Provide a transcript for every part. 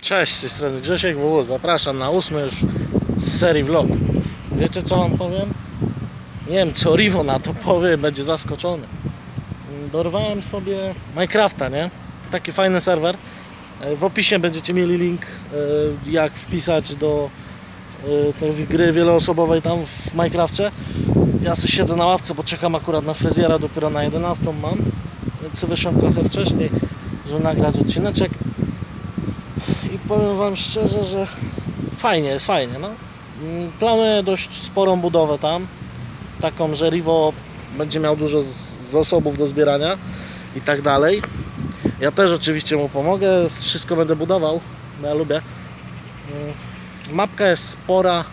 Cześć, z tej strony Grzesiek WW. Zapraszam na 8 już z serii vlog. Wiecie co wam powiem? Nie wiem co Rivo na to powie, będzie zaskoczony. Dorwałem sobie Minecrafta, nie? Taki fajny serwer. W opisie będziecie mieli link, jak wpisać do tej gry wieloosobowej tam w Minecrafcie. Ja sobie siedzę na ławce, bo czekam akurat na fryzjera, dopiero na 11 mam. Więc wyszłem trochę wcześniej, żeby nagrać odcineczek. I powiem wam szczerze, że fajnie, jest fajnie, no. Planuję dość sporą budowę tam. Taką, że Rivo będzie miał dużo zasobów do zbierania i tak dalej. Ja też oczywiście mu pomogę, wszystko będę budował, bo ja lubię. Mapka jest spora.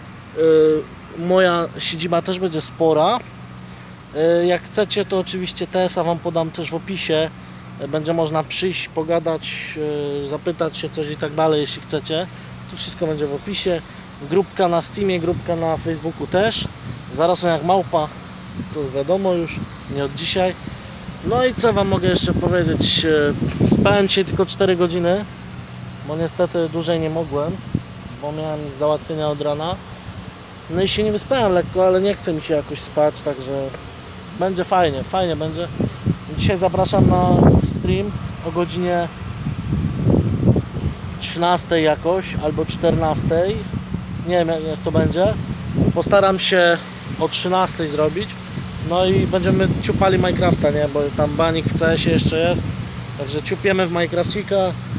Moja siedziba też będzie spora. Jak chcecie, to oczywiście TS-a wam podam też w opisie. Będzie można przyjść, pogadać, zapytać się coś i tak dalej, jeśli chcecie. To wszystko będzie w opisie. Grupka na Steamie, grupka na Facebooku też. Zarosłem jak małpa, to wiadomo już, nie od dzisiaj. No i co wam mogę jeszcze powiedzieć? Spałem dzisiaj tylko 4 godziny, bo niestety dłużej nie mogłem, bo miałem załatwienia od rana. No i się nie wyspałem lekko, ale nie chce mi się jakoś spać, także będzie fajnie, fajnie będzie. Dzisiaj zapraszam na stream o godzinie 13 jakoś, albo 14. Nie wiem jak to będzie. Postaram się o 13 zrobić. No i będziemy ciupali Minecrafta, nie? Bo tam banik w CS-ie jeszcze jest. Także ciupiemy w Minecrafcika.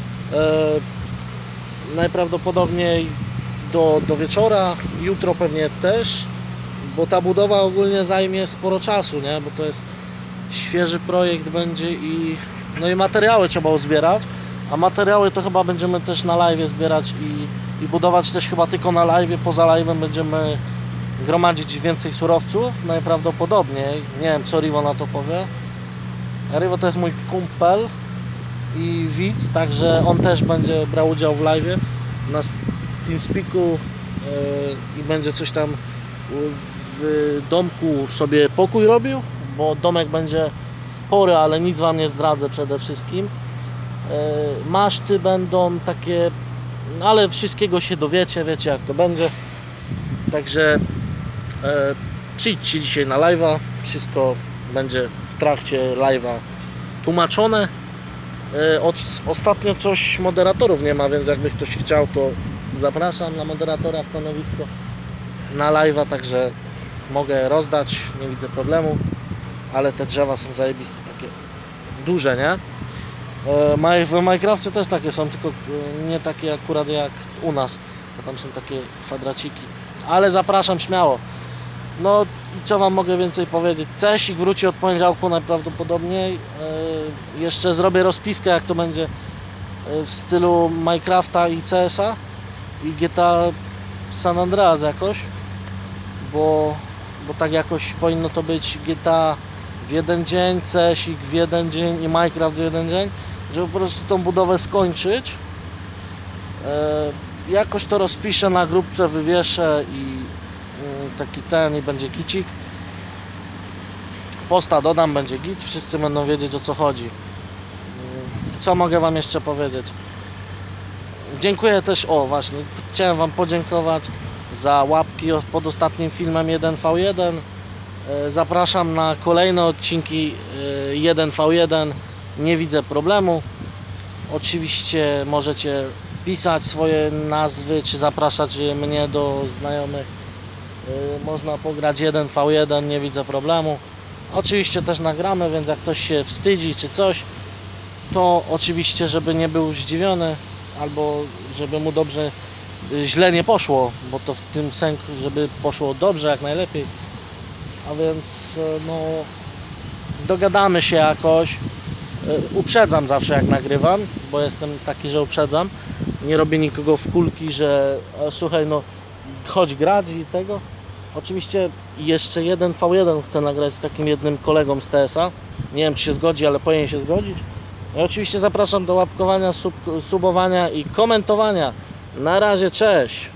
Najprawdopodobniej do wieczora. Jutro pewnie też. Bo ta budowa ogólnie zajmie sporo czasu, nie? Bo to jest świeży projekt będzie i no i materiały trzeba uzbierać, a materiały to chyba będziemy też na live zbierać i budować też chyba tylko na live. Poza live'em będziemy gromadzić więcej surowców najprawdopodobniej. Nie wiem co Rivo na to powie. Rivo to jest mój kumpel i widz, także on też będzie brał udział w live na TeamSpeaku i będzie coś tam w domku sobie pokój robił, bo domek będzie spory, ale nic wam nie zdradzę przede wszystkim. Maszty będą takie, ale wszystkiego się dowiecie, wiecie jak to będzie. Także przyjdźcie dzisiaj na live'a, wszystko będzie w trakcie live'a tłumaczone. Ostatnio coś moderatorów nie ma, więc jakby ktoś chciał, to zapraszam na moderatora, stanowisko na live'a, także mogę rozdać, nie widzę problemu. Ale te drzewa są zajebiste, takie duże, nie? W Minecrafcie też takie są, tylko nie takie akurat jak u nas, bo tam są takie kwadraciki. Ale zapraszam śmiało. No i co wam mogę więcej powiedzieć? CSik wróci od poniedziałku najprawdopodobniej. Jeszcze zrobię rozpiskę jak to będzie w stylu Minecrafta i CS-a i GTA San Andreas jakoś, bo tak jakoś powinno to być GTA w jeden dzień, CSik w jeden dzień i Minecraft w jeden dzień, żeby po prostu tą budowę skończyć. Jakoś to rozpiszę na grupce, wywieszę i taki ten i będzie gicik. Posta dodam, będzie git, wszyscy będą wiedzieć o co chodzi. Co mogę wam jeszcze powiedzieć? Dziękuję też, o właśnie, chciałem wam podziękować za łapki pod ostatnim filmem 1v1. Zapraszam na kolejne odcinki 1v1. Nie widzę problemu. Oczywiście możecie pisać swoje nazwy, czy zapraszać mnie do znajomych. Można pograć 1v1, nie widzę problemu. Oczywiście też nagramy, więc jak ktoś się wstydzi czy coś, to oczywiście, żeby nie był zdziwiony, albo żeby mu dobrze, źle nie poszło, bo to w tym sensie, żeby poszło dobrze jak najlepiej. A więc no dogadamy się jakoś. Uprzedzam zawsze jak nagrywam, bo jestem taki, że uprzedzam. Nie robię nikogo w kulki, że słuchaj, no chodź grać i tego. Oczywiście jeszcze 1v1 chcę nagrać z takim jednym kolegą z TS-a. Nie wiem czy się zgodzi, ale powinien się zgodzić. I oczywiście zapraszam do łapkowania, subowania i komentowania. Na razie, cześć!